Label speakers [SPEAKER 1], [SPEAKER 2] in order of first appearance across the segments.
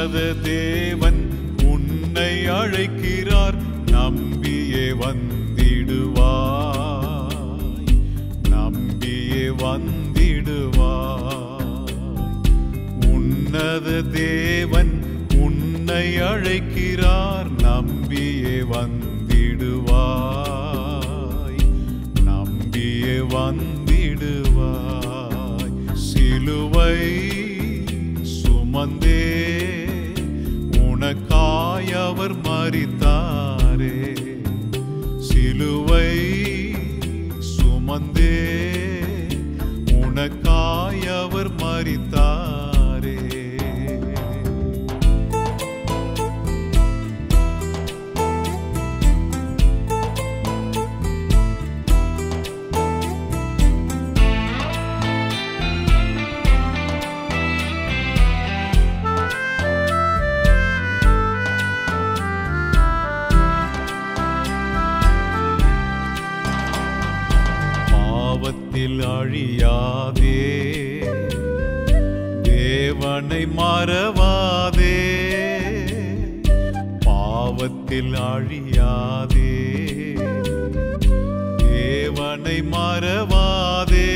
[SPEAKER 1] உன்னத தேவன் உன்னை அழைக்கிறார், நம்பியே வந்திடுவாய், நம்பியே வந்திடுவாய். உன்னத தேவன் உன்னை அழைக்கிறார், நம்பியே வந்திடுவாய், நம்பியே வந்திடுவாய். சிலுவை சுமந்தே உனக்காய் அவர் மரித்தாரே, சிலுவை சுமந்தே உனக்காய் அவர் மரித்தாரே. பாவத்தில் அழியாதே, தேவனை மறவாதே, பாவத்தில் அழியாதே, தேவனை மறவாதே.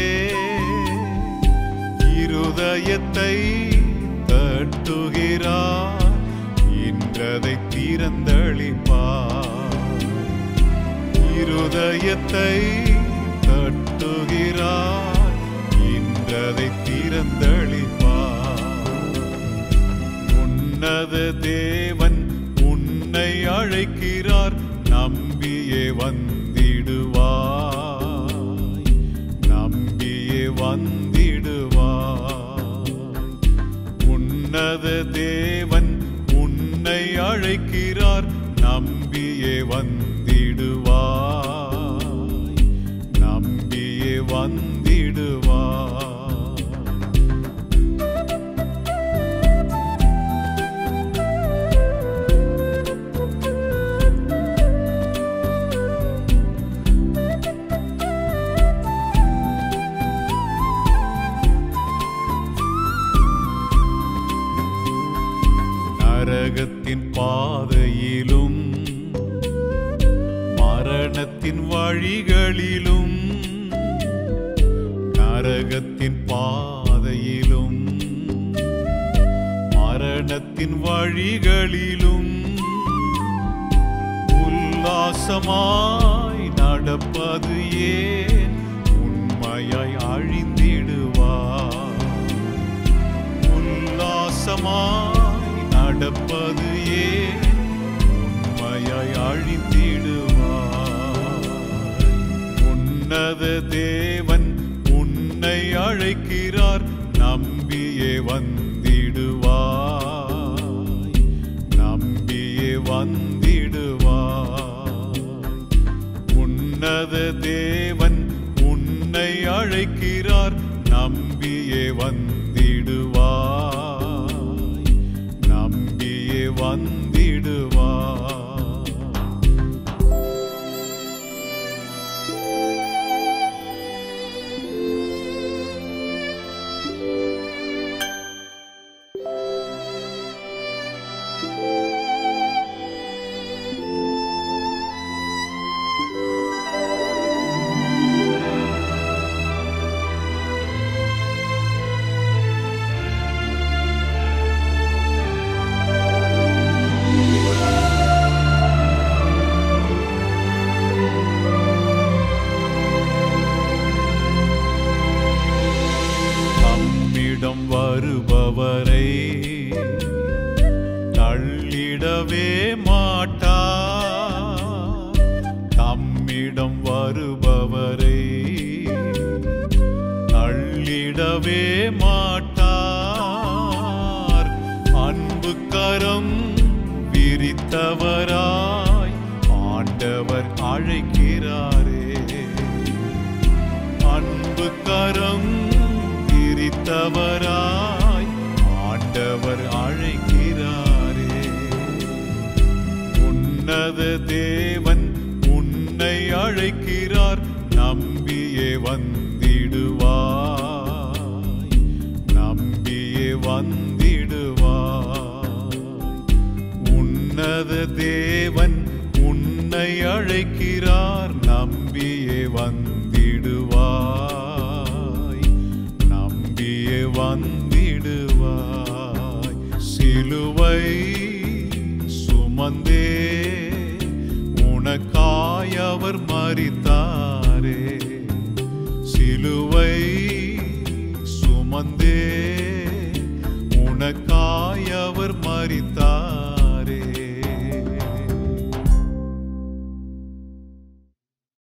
[SPEAKER 1] இருதயத்தை தட்டுகிறார், இன்றதை திறந்தளிப்பார். இருதயத்தை தட்டுகிறார், இன்றதை திறந்தளிப்பார். உன்னத தேவன் உன்னை அழைக்கிறார், நம்பியே வந்திடுவாய், நம்பியே வந்திடுவாய். உன்னத தேவன் உன்னை அழைக்கிறார், நம்பியே வந்திடுவாய், நம்பியே வந்திடுவாய். நரகத்தின் பாதையிலும் மரணத்தின் வழிகளிலும், நரகத்தின் பாதையிலும் மரணத்தின் வழிகளிலும் உல்லாசமாய் நடப்பது ஏன், உண்மையாய் அழிந்திடுவார். உல்லாசமாய் நடப்பது ஏன், உண்மையாய் அழிந்திடுவார். உன்னத தேவன் உன்னை அழைக்கிறார், நம்பியே வந்திடுவாய், நம்பியே வந்திடுவாய். உன்னத தேவன் உன்னை அழைக்கிறார், நம்பியே வந்திடுவாய், நம்பியே வந்திடுவாய். வருபவரை தள்ளிடவே மாட்டார், தம்மிடம் வருபவரை தள்ளிடவே மாட்டார். அன்பு கரம் விரித்தவராய் ஆண்டவர் அழைக்கிறாரே, அன்பு கரம் விரித்தவராய்